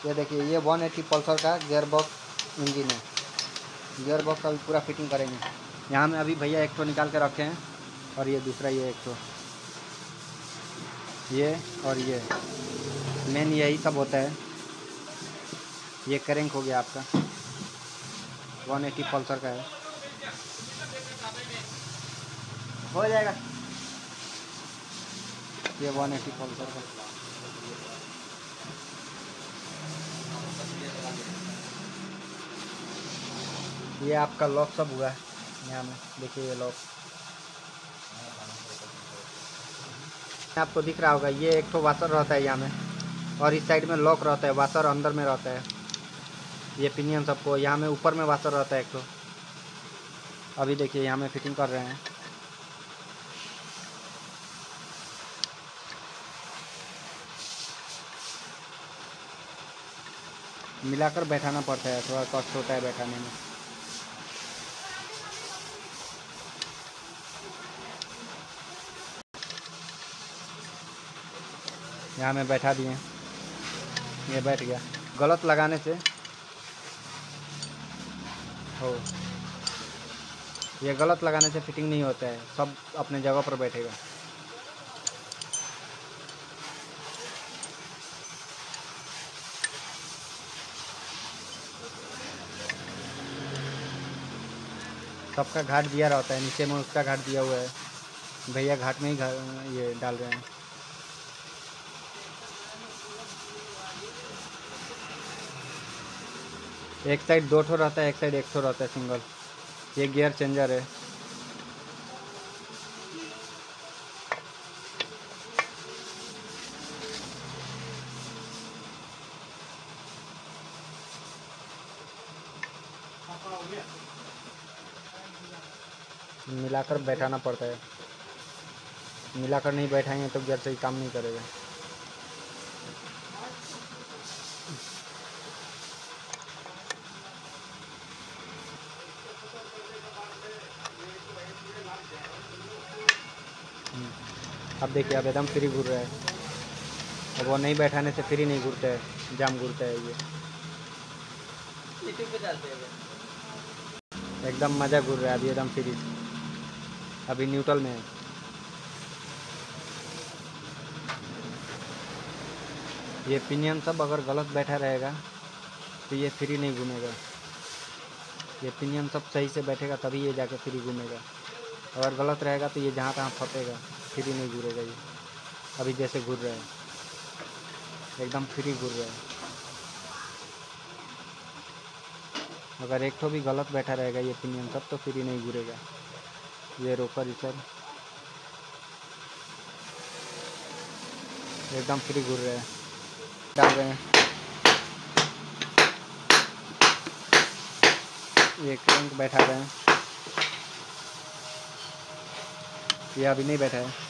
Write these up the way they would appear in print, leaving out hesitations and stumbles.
ये देखिए, ये 180 पल्सर का गियर बॉक्स इंजन है। गियर बॉक्स का भी पूरा फिटिंग करेंगे। यहाँ में अभी भैया एक ठो निकाल के रखे हैं, और ये दूसरा, ये एक ठो, ये और ये मेन यही सब होता है। ये करेंक हो गया आपका, 180 पल्सर का है, हो जाएगा। ये 180 पल्सर का, ये आपका लॉक सब हुआ है। यहाँ में देखिए, ये लॉक आपको दिख रहा होगा। ये एक तो वाशर रहता है यहाँ में, और इस साइड में लॉक रहता है, वाशर अंदर में रहता है। ये पिनियन सबको यहाँ में ऊपर में वाशर रहता है एक तो। अभी देखिए, यहाँ में फिटिंग कर रहे हैं। मिलाकर बैठाना पड़ता है, थोड़ा कष्ट होता है बैठाने में। यहाँ में बैठा दिए, ये बैठ गया। गलत लगाने से हो, ये गलत लगाने से फिटिंग नहीं होता है, सब अपने जगह पर बैठेगा। सबका घाट दिया रहता है, नीचे में उसका घाट दिया हुआ है। भैया घाट में ही ये डाल रहे हैं। एक साइड 2 ठो रहता है, एक साइड 1 ठो रहता है सिंगल। ये गियर चेंजर है। मिलाकर बैठाना पड़ता है, मिलाकर नहीं बैठाएंगे तो गियर सही काम नहीं करेगा। अब देखिए, अब एकदम फ्री घूर रहा है। अब वो नहीं बैठाने से फ्री नहीं घूरता है, जाम घूरता है। ये एकदम मज़ा घूर रहा है अभी, एकदम फ्री। अभी न्यूट्रल में है। ये पिनियन सब अगर गलत बैठा रहेगा तो ये फ्री नहीं घूमेगा। ये पिनियन सब सही से बैठेगा तभी ये जाके फ्री घूमेगा। अगर गलत रहेगा तो ये जहाँ तहाँ फटेगा, फ्री नहीं घूरेगा। ये अभी जैसे घूर रहा है, एकदम फ्री घूर रहा है। अगर एक तो भी गलत बैठा रहेगा ये पिनियन सब, तो फ्री नहीं घूरेगा। ये रोकर इधर एकदम फ्री घूर रहा है। डाल रहे हैं, ये क्रैंक बैठा रहे हैं। ये अभी नहीं बैठा है।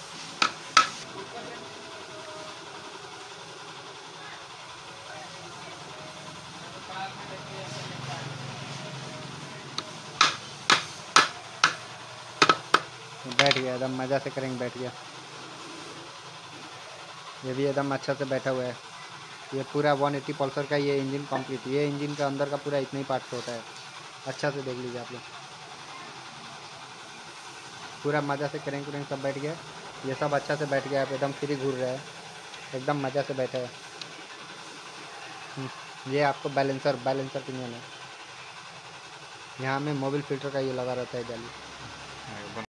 बैठ गया, एकदम मज़ा से क्रैंक बैठ गया। ये भी एकदम अच्छा से बैठा हुआ है। ये पूरा 180 पल्सर का ये इंजन कंप्लीट। ये इंजन का अंदर का पूरा इतना ही पार्ट होता है। अच्छा से देख लीजिए आप लोग, पूरा मज़ा से क्रैंक व्रैंक सब बैठ गया। ये सब अच्छा से बैठ गया, अब एकदम फ्री घूर रहा है, एकदम मज़ा से बैठा है। ये आपको बैलेंसर पिनियन है। यहाँ में मोबिल फिल्टर का ये लगा रहता है जाली।